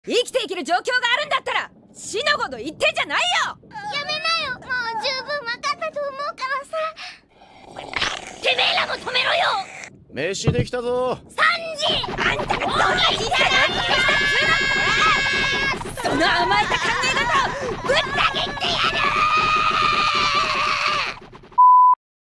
生きていける状況があるんだったら死のほど言ってんじゃないよ。 やめなよ、もう十分分かったと思うからさ。てめえらも止めろよ。 飯できたぞ。 3時。あんたどんな時代なんだ。 その甘えた考え